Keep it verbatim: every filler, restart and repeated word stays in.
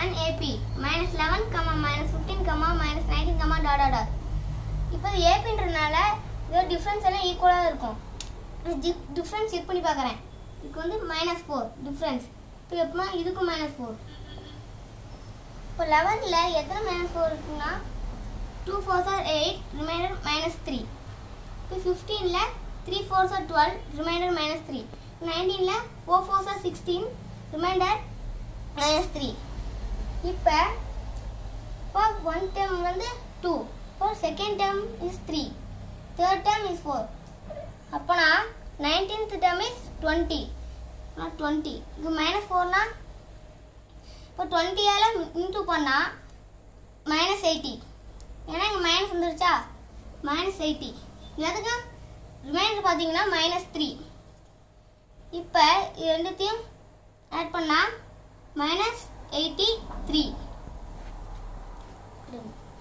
and A P minus eleven, minus fifteen, minus nineteen, dot dot dot. இப்போ A Pன்றனால இதோட difference எல்லாம் ஈக்குவலா இருக்கும். டிஃபரன்ஸ் செக் பண்ணி பார்க்கறேன். இதுக்கு வந்து minus four டிஃபரன்ஸ். இப்போ எப்பமா இதுக்கு minus four. இப்போ eleven ல எத்தனை minus four இருக்குன்னா two fours are eight, remainder minus three. இப்போ fifteen ல three fours are twelve, remainder minus three. nineteen ல four fours are sixteen, remainder minus three. இப்போ இப்போ one term வந்து two. இப்போ second term is three. Third term is four. அப்பனா nineteenth term is twenty. Not twenty. இது minus four னா இப்போ twenty ஆல into பண்ணா minus eighty. ஏன்னா இங்க minus வந்துருச்சா minus eighty. எதுக்கு ரிமைண்டர் பாத்தீங்கன்னா minus three. இப்போ இது ரெண்டுத்தையும் ஆட் பண்ணா minus eighty-three.